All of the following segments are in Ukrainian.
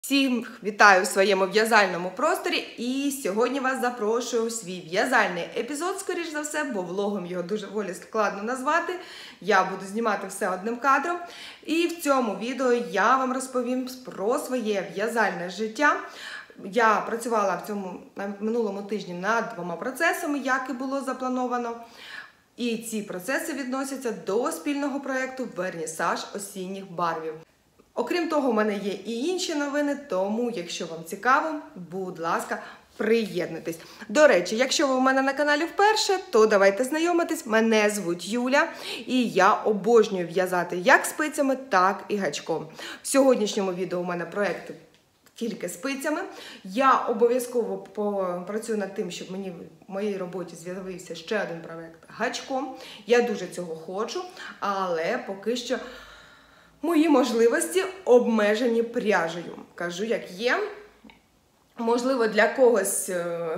Всіх вітаю в своєму в'язальному просторі, і сьогодні вас запрошую в свій в'язальний епізод, скоріш за все, бо влогом його дуже складно назвати. Я буду знімати все одним кадром. І в цьому відео я вам розповім про своє в'язальне життя. Я працювала на минулому тижні над 2 процесами, як і було заплановано. І ці процеси відносяться до спільного проєкту «Вернісаж осінніх барвів». Окрім того, у мене є і інші новини, тому, якщо вам цікаво, будь ласка, приєднуйтесь. До речі, якщо ви у мене на каналі вперше, то давайте знайомитись. Мене звуть Юля, і я обожнюю в'язати як спицями, так і гачком. В сьогоднішньому відео у мене проєкт тільки спицями. Я обов'язково працюю над тим, щоб в моїй роботі з'явився ще один проєкт гачком. Я дуже цього хочу, але поки що мої можливості обмежені пряжею. Кажу, як є. Можливо, для когось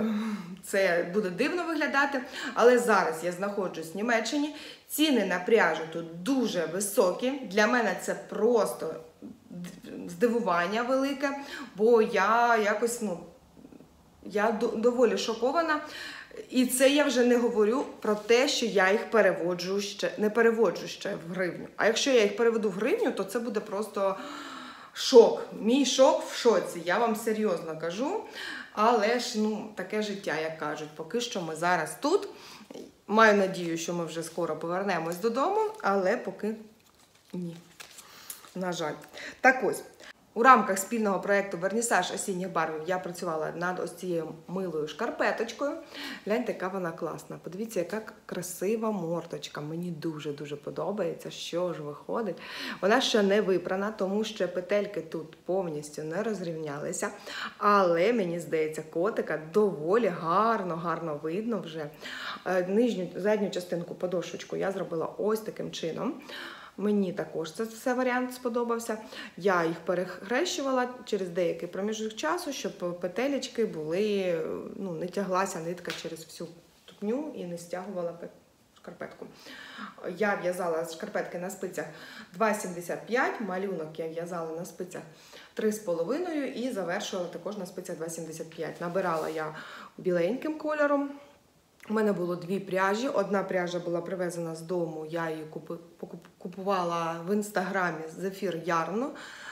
це буде дивно виглядати, але зараз я знаходжусь в Німеччині. Ціни на пряжу тут дуже високі. Для мене це просто здивування велике, бо я якось, я доволі шокована. І це я вже не говорю про те, що я їх не переводжу ще в гривню. А якщо я їх переведу в гривню, то це буде просто шок. Мій шок в шоці, я вам серйозно кажу. Але ж, таке життя, як кажуть. Поки що ми зараз тут. Маю надію, що ми вже скоро повернемось додому, але поки ні. На жаль. Так ось. У рамках спільного проєкту «Вернісаж осінніх барвів» я працювала над ось цією милою шкарпеточкою. Гляньте, яка вона класна. Подивіться, яка красива мордочка. Мені дуже-дуже подобається, що ж виходить. Вона ще не випрана, тому що петельки тут повністю не розрівнялися. Але, мені здається, котика доволі гарно видно вже. Задню частинку, подошвочку я зробила ось таким чином. Мені також цей варіант сподобався. Я їх перехрещувала через деякий проміжок часу, щоб петелечки були, не тяглася нитка через всю ступню і не стягувала шкарпетку. Я в'язала шкарпетки на спицях 2,75, малюнок я в'язала на спицях 3,5 і завершувала також на спицях 2,75. Набирала я біленьким кольором. У мене було 2 пряжі. Одна пряжа була привезена з дому, я її купувала в інстаграмі Зефір Ярну.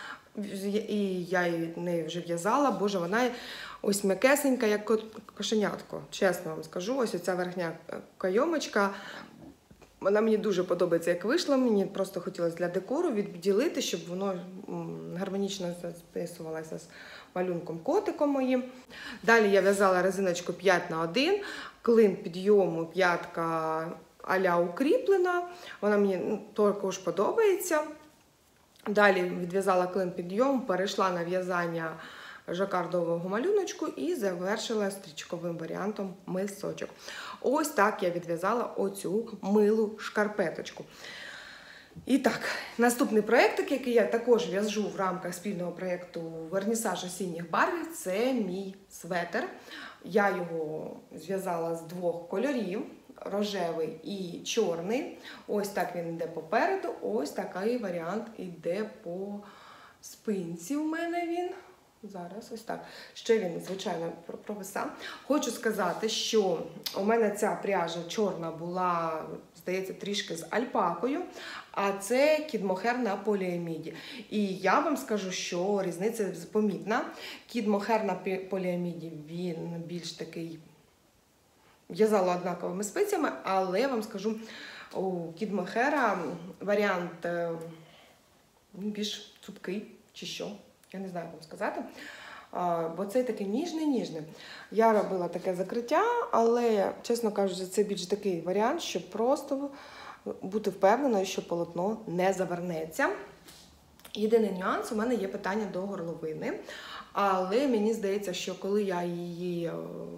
І я нею вже в'язала. Боже, вона ось м'якесенька, як кошенятко. Чесно вам скажу, ось ця верхня кайомочка. Вона мені дуже подобається, як вийшла. Мені просто хотілося для декору відділити, щоб воно гармонічно списувалося з малюнком-котиком моїм. Далі я в'язала резиночку 5х1, клин підйому, п'ятка а-ля укріплена. Вона мені також подобається. Далі відв'язала клин підйом, перейшла на в'язання жакардового малюночку і завершила стрічковим варіантом мисочок. Ось так я відв'язала оцю милу шкарпеточку. І так, наступний проєктик, який я також в'яжу в рамках спільного проєкту «Вернісаж осінніх барвів», це мій светр. Я його зв'язала з 2 кольорів, рожевий і чорний. Ось так він йде попереду, ось такий варіант йде по спинці у мене він. Зараз ось так. Ще він, звичайно, провисав. Хочу сказати, що у мене ця пряжа чорна була, здається, трішки з альпакою, а це кід-мохер на поліаміді. І я вам скажу, що різниця помітна. Кід-мохер на поліаміді, він більш такий, в'язала однаковими спицями, але я вам скажу, у кід-мохера варіант більш цупкий, чи що. Я не знаю, як вам сказати, бо цей такий ніжний. Я робила таке закриття, але, чесно кажучи, це більш такий варіант, щоб просто бути впевненою, що полотно не завернеться. Єдиний нюанс, у мене є питання до горловини, але мені здається, що коли я її,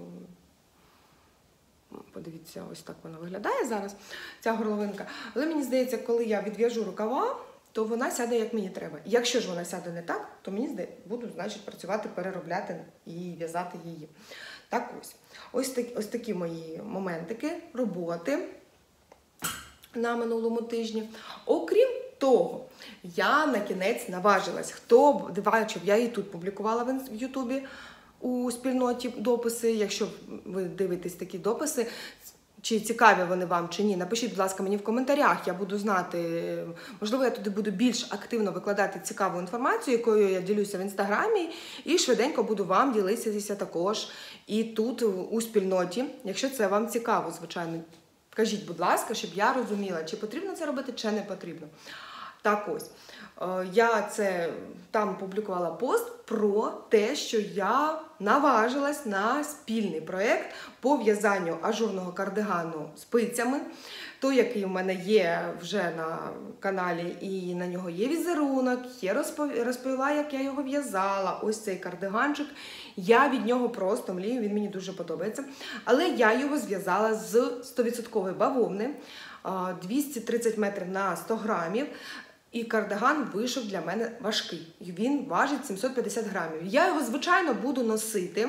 подивіться, ось так вона виглядає зараз, ця горловинка, але мені здається, коли я відв'яжу рукава, то вона сяде, як мені треба. Якщо ж вона сяде не так, то мені буду, значить, працювати, переробляти і в'язати її. Так ось такі мої моментики роботи на минулому тижні. Окрім того, я на кінець наважилась. Хто бачив, я і тут публікувала в Ютубі у спільноті дописи. Якщо ви дивитесь такі дописи, чи цікаві вони вам, чи ні, напишіть, будь ласка, мені в коментарях, я буду знати, можливо, я туди буду більш активно викладати цікаву інформацію, якою я ділюся в Інстаграмі, і швиденько буду вам ділитися також і тут, у спільноті, якщо це вам цікаво, звичайно. Кажіть, будь ласка, щоб я розуміла, чи потрібно це робити, чи не потрібно. Так ось, я там публікувала пост про те, що я наважилась на спільний проєкт по в'язанню ажурного кардигану спицями. Той, який у мене є вже на каналі, і на нього є візерунок, я розповіла, як я його в'язала. Ось цей кардиганчик. Я від нього просто млію, він мені дуже подобається. Але я його зв'язала з 100% бавовни, 230 метрів на 100 грамів. І кардиган вийшов для мене важкий. Він важить 750 грамів. Я його, звичайно, буду носити,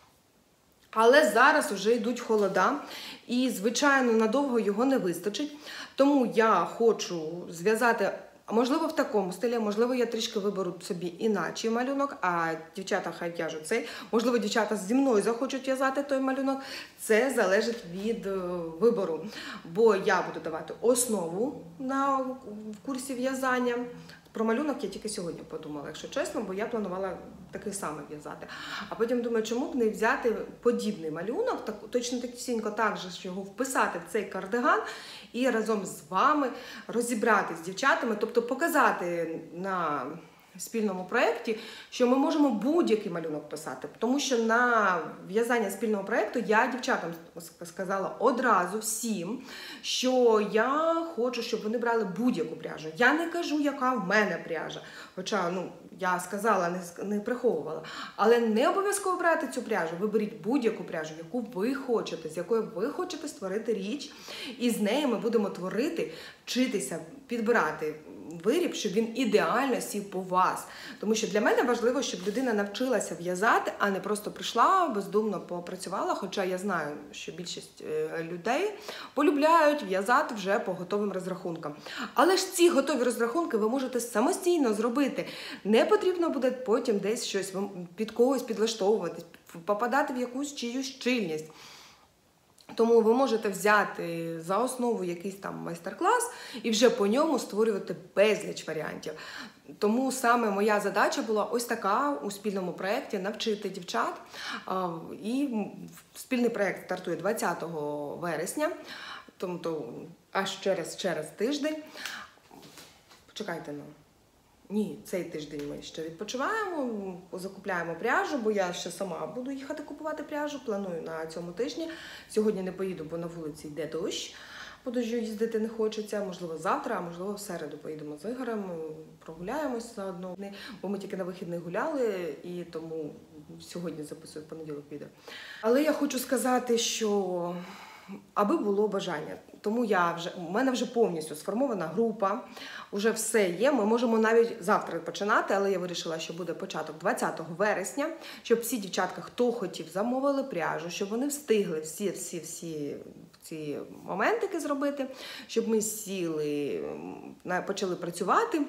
але зараз вже йдуть холода. І, звичайно, надовго його не вистачить. Тому я хочу зв'язати, можливо, в такому стилі, можливо, я трішки виберу собі іначе малюнок, а дівчата хай в'яжуть цей. Можливо, дівчата зі мною захочуть в'язати той малюнок. Це залежить від вибору. Бо я буду давати основу в курсі в'язання. Про малюнок я тільки сьогодні подумала, якщо чесно, бо я планувала такий самий в'язати. А потім думаю, чому б не взяти подібний малюнок, точно так же, що його вписати в цей кардиган і разом з вами розібрати з дівчатами, тобто показати на спільному проєкті, що ми можемо будь-який малюнок писати. Тому що на в'язання спільного проєкту я дівчатам сказала одразу всім, що я хочу, щоб вони брали будь-яку пряжу. Я не кажу, яка в мене пряжа. Хоча, я сказала, не приховувала. Але не обов'язково брати цю пряжу. Ви беріть будь-яку пряжу, яку ви хочете, з якою ви хочете створити річ. І з нею ми будемо творити, вчитися, підбирати виріб, щоб він ідеально сів по вас. Тому що для мене важливо, щоб людина навчилася в'язати, а не просто прийшла, бездумно попрацювала, хоча я знаю, що більшість людей полюбляють в'язати вже по готовим розрахункам. Але ж ці готові розрахунки ви можете самостійно зробити. Не потрібно буде потім десь щось під когось підлаштовуватись, попадати в якусь чиюсь щільність. Тому ви можете взяти за основу якийсь там майстер-клас і вже по ньому створювати безліч варіантів. Тому саме моя задача була ось така у спільному проєкті – навчити дівчат. І спільний проєкт стартує 20 вересня, тобто аж через тиждень. Почекайте, Ні, цей тиждень ми ще відпочиваємо, закупляємо пряжу, бо я ще сама буду їхати купувати пряжу, планую на цьому тижні. Сьогодні не поїду, бо на вулиці йде дощ, по дощу їздити не хочеться, можливо завтра, а можливо в середу поїдемо з Ігорем, прогуляємось заодно, бо ми тільки на вихідних гуляли, і тому сьогодні записую в понеділок відео. Але я хочу сказати, що аби було бажання. Тому у мене вже повністю сформована група, вже все є. Ми можемо навіть завтра починати, але я вирішила, що буде початок 20 вересня, щоб всі дівчатка, хто хотів, замовили пряжу, щоб вони встигли всі ці моментики зробити, щоб ми сіли, почали працювати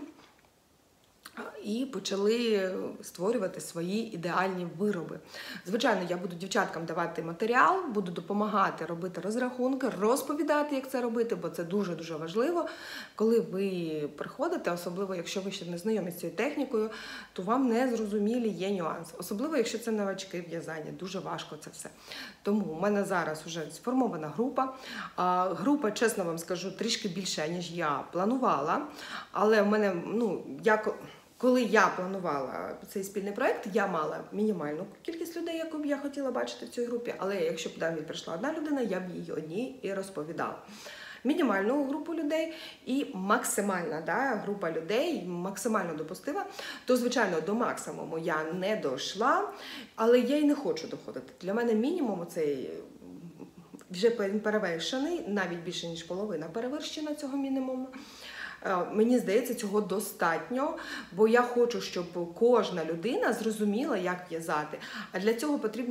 і почали створювати свої ідеальні вироби. Звичайно, я буду дівчаткам давати матеріал, буду допомагати робити розрахунки, розповідати, як це робити, бо це дуже-дуже важливо. Коли ви приходите, особливо, якщо ви ще не знайомі з цією технікою, то вам не зрозумілі є нюанси. Особливо, якщо це новачки в'язання, дуже важко це все. Тому у мене зараз вже сформована група. Група, чесно вам скажу, трішки більше, ніж я планувала, але в мене, коли я планувала цей спільний проєкт, я мала мінімальну кількість людей, яку б я хотіла бачити в цій групі, але якщо б навіть прийшла одна людина, я б їй одній і розповідала. Мінімальну групу людей і максимальна група людей, максимально допустила, то, звичайно, до максимуму я не дійшла, але я й не хочу доходити. Для мене мінімум цей вже перевершений, навіть більше, ніж половина перевершена цього мінімуму. Мені здається, цього достатньо, бо я хочу, щоб кожна людина зрозуміла, як в'язати. А для цього потрібно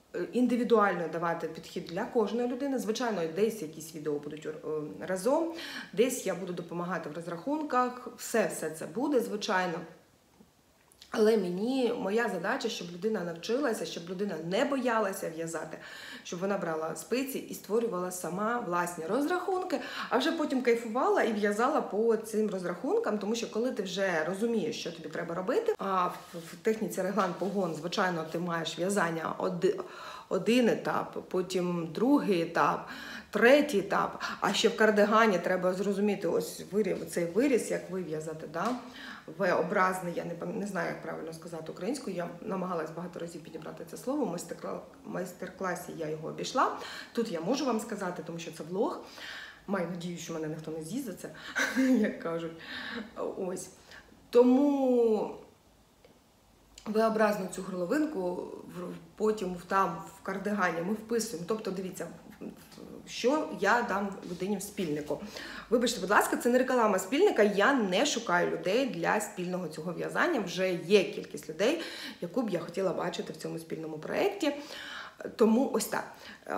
індивідуально давати підхід для кожної людини. Звичайно, десь якісь відео будуть разом, десь я буду допомагати в розрахунках, все це буде, звичайно. Але моя задача, щоб людина навчилася, щоб людина не боялася в'язати, щоб вона брала спиці і створювала сама власні розрахунки, а вже потім кайфувала і в'язала по цим розрахункам, тому що коли ти вже розумієш, що тобі треба робити, а в техніці реглан-погон, звичайно, ти маєш в'язання один етап, потім другий етап, третій етап, а ще в кардигані треба зрозуміти ось цей виріз, як вив'язати, да? V-образний, я не знаю, як правильно сказати українською, я намагалась багато разів підібрати це слово, в майстер-класі я його обійшла. Тут я можу вам сказати, тому що це влог. Маю надію, що мене ніхто не з'їсть за це, як кажуть. Ось. Тому V-образну цю горловинку потім там в кардигані ми вписуємо. Тобто, дивіться, що я дам людині в спільнику. Вибачте, будь ласка, це не реклама спільника, я не шукаю людей для спільного цього в'язання. Вже є кількість людей, яку б я хотіла бачити в цьому спільному проєкті. Тому ось так.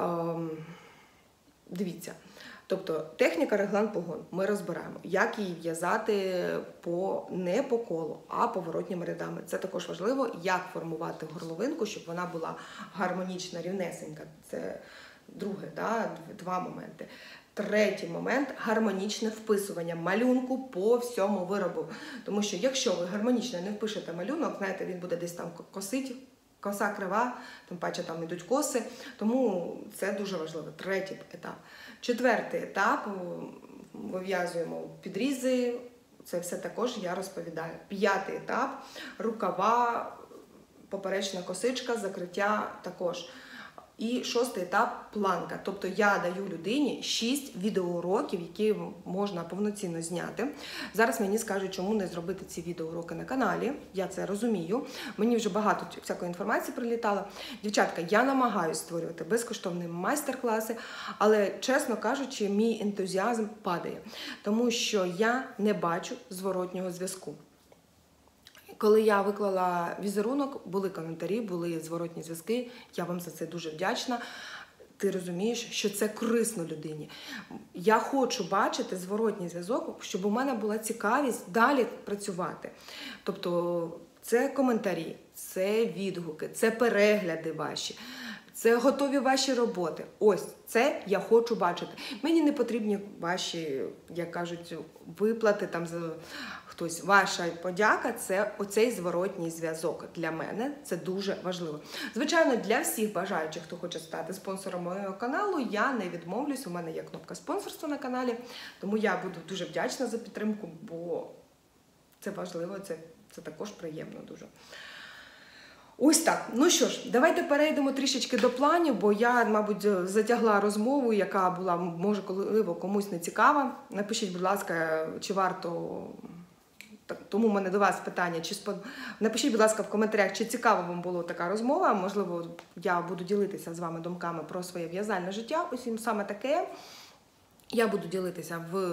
Дивіться. Тобто техніка реглан-погон ми розбираємо, як її в'язати не по колу, а поворотніми рядами. Це також важливо, як формувати горловинку, щоб вона була гармонічна, рівнесенька. Це друге, два моменти. Третій момент – гармонічне вписування малюнку по всьому виробу. Тому що якщо ви гармонічно не впишете малюнок, знаєте, він буде десь там косить, коса крива, тим паче там йдуть коси, тому це дуже важливо. Третій етап. Четвертий етап – вив'язуємо підрізи, це все також я розповідаю. П'ятий етап – рукава, поперечна косичка, закриття також. І шостий етап – планка. Тобто я даю людині 6 відеоуроків, які можна повноцінно зняти. Зараз мені скажуть, чому не зробити ці відеоуроки на каналі. Я це розумію. Мені вже багато всякої інформації прилітало. Дівчатка, я намагаюся створювати безкоштовні майстер-класи, але, чесно кажучи, мій ентузіазм падає. Тому що я не бачу зворотнього зв'язку. Коли я виклала візерунок, були коментарі, були зворотні зв'язки, я вам за це дуже вдячна. Ти розумієш, що це корисно людині. Я хочу бачити зворотній зв'язок, щоб у мене була цікавість далі працювати. Тобто це коментарі, це відгуки, це перегляди ваші. Це готові ваші роботи. Ось це я хочу бачити. Мені не потрібні ваші, як кажуть, виплати, там хтось. Ваша подяка – це оцей зворотній зв'язок. Для мене це дуже важливо. Звичайно, для всіх бажаючих, хто хоче стати спонсором моєго каналу, я не відмовлюсь. У мене є кнопка спонсорства на каналі, тому я буду дуже вдячна за підтримку, бо це важливо, це також приємно дуже. Ось так. Ну що ж, давайте перейдемо трішечки до планів, бо я, мабуть, затягла розмову, яка була, може, комусь не цікава. Напишіть, будь ласка, чи варто... Тому в мене до вас питання. Напишіть, будь ласка, в коментарях, чи цікава вам була така розмова. Можливо, я буду ділитися з вами думками про своє в'язальне життя. Ось саме таке. Я буду ділитися в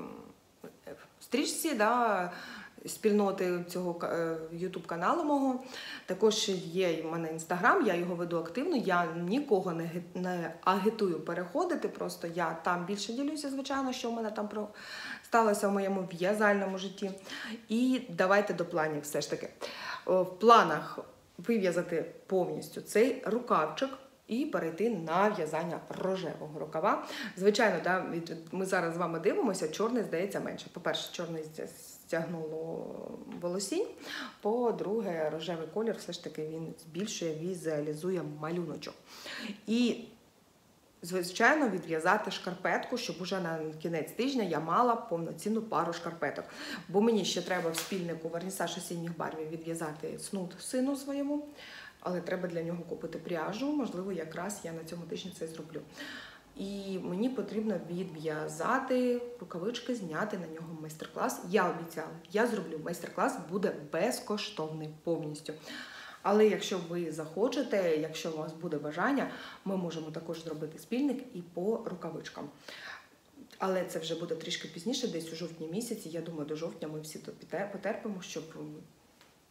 стрічці, спільноти цього YouTube-каналу мого. Також є в мене Instagram, я його веду активно, я нікого не агітую переходити, просто я там більше ділюся, звичайно, що в мене там сталося в моєму в'язальному житті. І давайте до планів все ж таки. В планах вив'язати повністю цей рукавчик і перейти на в'язання рожевого рукава. Звичайно, ми зараз з вами дивимося, чорний, здається, менше. По-перше, чорний стягнуло волосінь, по-друге, рожевий колір все ж таки він збільшує, візуалізує малюночок. І, звичайно, відв'язати шкарпетку, щоб уже на кінець тижня я мала повноцінну пару шкарпеток. Бо мені ще треба в спільнику вернісаж осінніх барвів відв'язати снуд сину своєму, але треба для нього купити пряжу, можливо, якраз я на цьому тижні це зроблю. І мені потрібно відв'язати рукавички, зняти на нього майстер-клас. Я обіцяла, я зроблю майстер-клас, буде безкоштовний повністю. Але якщо ви захочете, якщо у вас буде бажання, ми можемо також зробити спільник і по рукавичкам. Але це вже буде трішки пізніше, десь у жовтні місяці. Я думаю, до жовтня ми всі тут потерпимо, щоб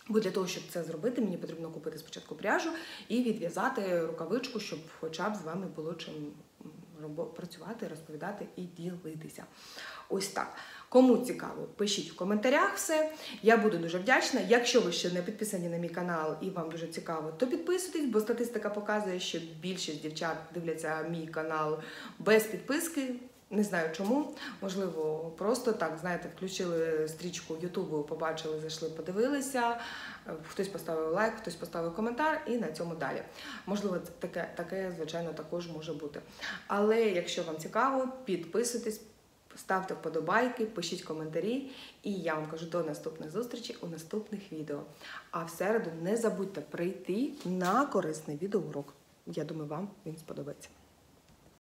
Бо для того, щоб це зробити, мені потрібно купити спочатку пряжу і відв'язати рукавичку, щоб хоча б з вами було чим працювати, розповідати і ділитися. Ось так. Кому цікаво, пишіть в коментарях все. Я буду дуже вдячна. Якщо ви ще не підписані на мій канал і вам дуже цікаво, то підписуйтесь, бо статистика показує, що більшість дівчат дивляться мій канал без підписки. Не знаю чому, можливо, просто так, знаєте, включили стрічку Ютубу, побачили, зайшли, подивилися, хтось поставив лайк, хтось поставив коментар і на цьому далі. Можливо, таке, звичайно, також може бути. Але якщо вам цікаво, підписуйтесь, ставте вподобайки, пишіть коментарі, і я вам кажу до наступних зустрічей у наступних відео. А в середу не забудьте прийти на корисний відеоурок. Я думаю, вам він сподобається.